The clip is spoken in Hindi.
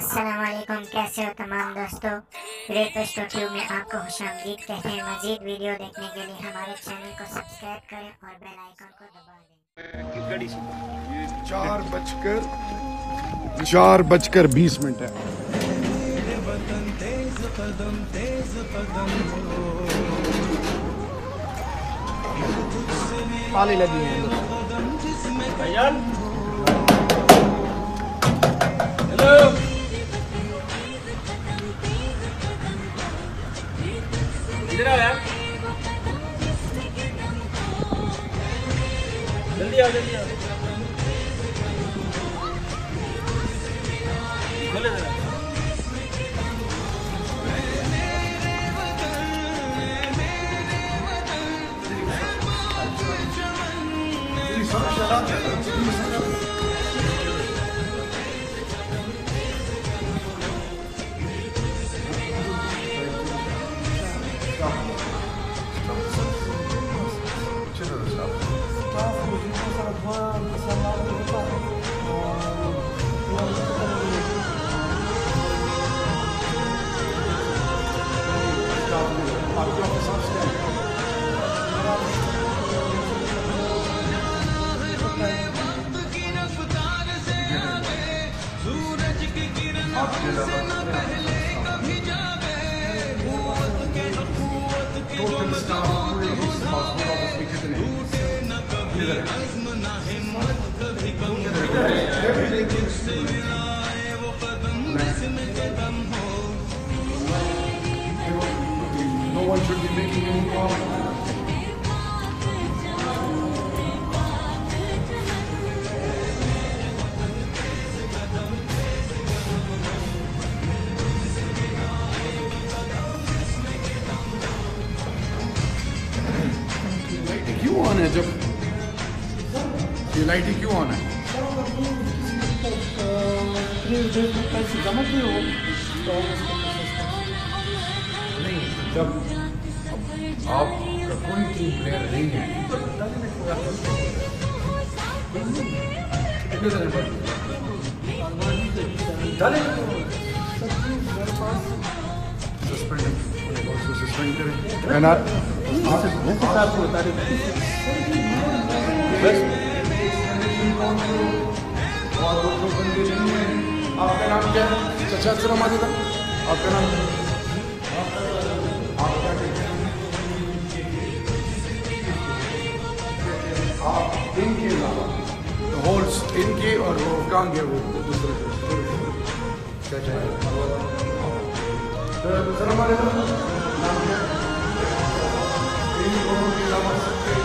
अस्सलामुअलैकुम, कैसे हो तमाम दोस्तों। रेड ट्यूब में आपको खुशामदीद कहते हैं। मजीद वीडियो देखने के लिए हमारे चैनल को सब्सक्राइब करें और बेल आइकन को दबा दें। ये 4:20 है। ताली लगी है भाईजान। हेलो, इधर आओ यार, जल्दी आओ जल्दी आओ, खोले जरा। No one should be making any problem. Light क्यों ऑन है? जब ये लाइट क्यों ऑन है? जमा क्यों हो नहीं, जब आपका कोई टीम प्लेयर नहीं है सस्पेंड करें। आपका नाम क्या है? चचा माता था आपका नाम? आप इनके अलावा होल्स इनके और वो कहाँ गए? वो दूसरे चाचा सर हमारे नाम क्या है? इन दोनों के अलावा सबके